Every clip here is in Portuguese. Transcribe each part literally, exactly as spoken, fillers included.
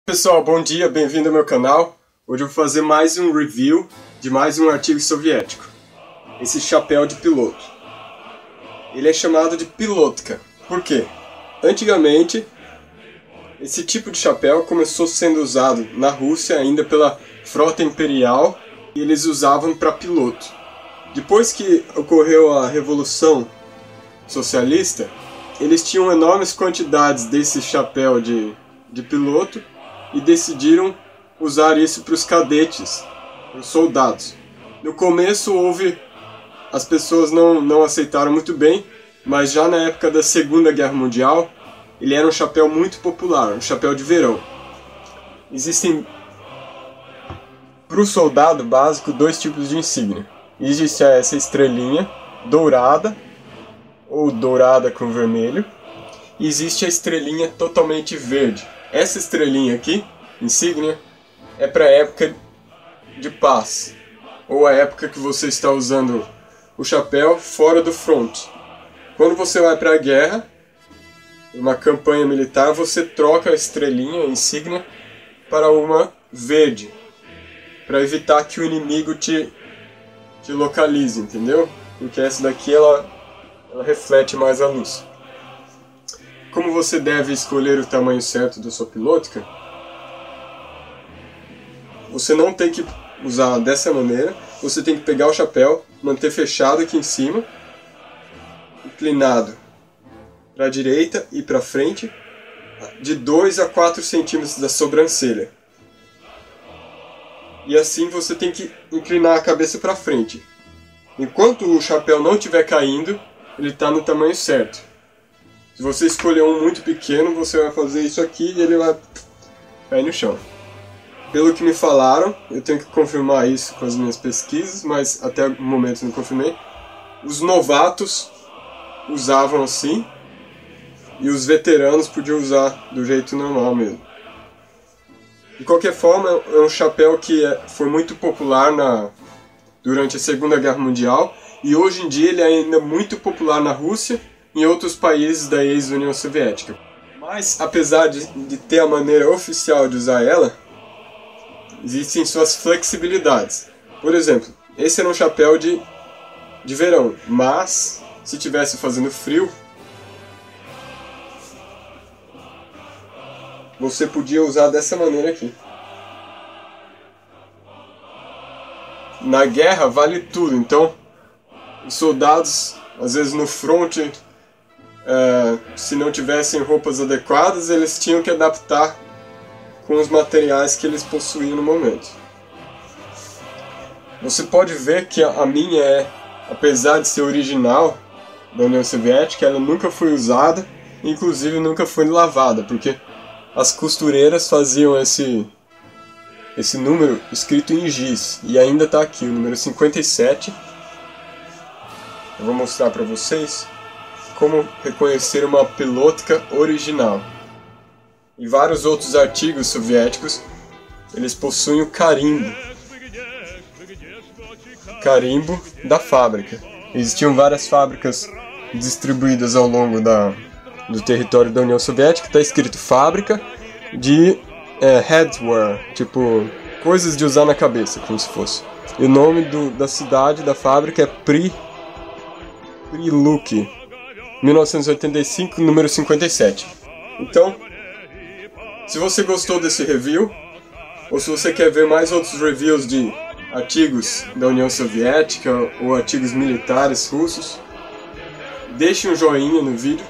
Pessoal, bom dia, bem-vindo ao meu canal. Hoje eu vou fazer mais um review de mais um artigo soviético. Esse chapéu de piloto. Ele é chamado de pilotka. Por quê? Antigamente, esse tipo de chapéu começou sendo usado na Rússia ainda pela frota imperial e eles usavam para piloto. Depois que ocorreu a Revolução Socialista, eles tinham enormes quantidades desse chapéu de, de piloto e decidiram usar isso para os cadetes, os soldados. No começo houve, as pessoas não, não aceitaram muito bem, mas já na época da Segunda Guerra Mundial, ele era um chapéu muito popular, um chapéu de verão. Existem, para o soldado básico, dois tipos de insígnia. Existe essa estrelinha dourada, ou dourada com vermelho, e existe a estrelinha totalmente verde. Essa estrelinha aqui, insígnia, é para a época de paz, ou a época que você está usando o chapéu fora do front. Quando você vai para a guerra, uma campanha militar, você troca a estrelinha, a insígnia, para uma verde, para evitar que o inimigo te, te localize, entendeu? Porque essa daqui ela, ela reflete mais a luz. Como você deve escolher o tamanho certo da sua pilotka? Você não tem que usar dessa maneira, você tem que pegar o chapéu, manter fechado aqui em cima, inclinado para a direita e para frente, de dois a quatro centímetros da sobrancelha. E assim você tem que inclinar a cabeça para frente. Enquanto o chapéu não estiver caindo, ele está no tamanho certo. Se você escolher um muito pequeno, você vai fazer isso aqui e ele vai cair no chão. Pelo que me falaram, eu tenho que confirmar isso com as minhas pesquisas, mas até o momento não confirmei. Os novatos usavam assim e os veteranos podiam usar do jeito normal mesmo. De qualquer forma, é um chapéu que foi muito popular na, durante a Segunda Guerra Mundial e hoje em dia ele é ainda muito popular na Rússia e em outros países da ex-União Soviética. Mas, apesar de, de ter a maneira oficial de usar ela, existem suas flexibilidades. Por exemplo, esse era um chapéu de, de verão, mas se estivesse fazendo frio, você podia usar dessa maneira aqui. Na guerra vale tudo, então os soldados, às vezes no fronte, é, se não tivessem roupas adequadas, eles tinham que adaptar com os materiais que eles possuíam no momento. Você pode ver que a minha é, apesar de ser original da União Soviética, ela nunca foi usada, inclusive nunca foi lavada, porque as costureiras faziam esse, esse número escrito em giz, e ainda está aqui, o número cinquenta e sete. Eu vou mostrar para vocês como reconhecer uma pilotka original. E vários outros artigos soviéticos, eles possuem o carimbo. Carimbo da fábrica. Existiam várias fábricas distribuídas ao longo da, do território da União Soviética. Está escrito fábrica de é, headwear, tipo coisas de usar na cabeça, como se fosse. E o nome do, da cidade, da fábrica é Pri, Priluk, mil novecentos e oitenta e cinco, número cinquenta e sete. Então, se você gostou desse review, ou se você quer ver mais outros reviews de artigos da União Soviética ou artigos militares russos, deixe um joinha no vídeo,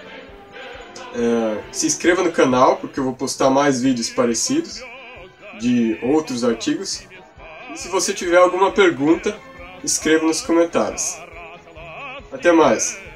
é, se inscreva no canal, porque eu vou postar mais vídeos parecidos de outros artigos, e se você tiver alguma pergunta, escreva nos comentários. Até mais!